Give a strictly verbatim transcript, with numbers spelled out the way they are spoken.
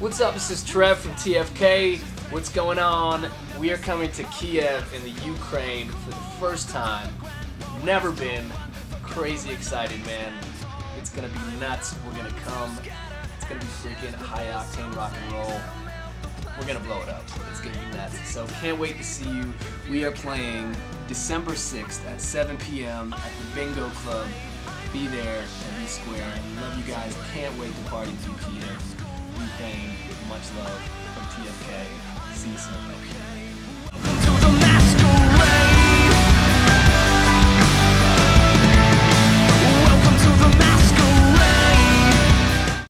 What's up? This is Trev from T F K. What's going on? We are coming to Kiev in the Ukraine for the first time. Never been. Crazy excited, man. It's gonna be nuts. We're gonna come. It's gonna be freaking high octane rock and roll. We're gonna blow it up. It's gonna be nuts. So can't wait to see you. We are playing December sixth at seven P M at the Bingo Club. Be there and be square. Love you guys. Can't wait to party with you, Kiev. Ukraine. Much love from T F K. See you soon.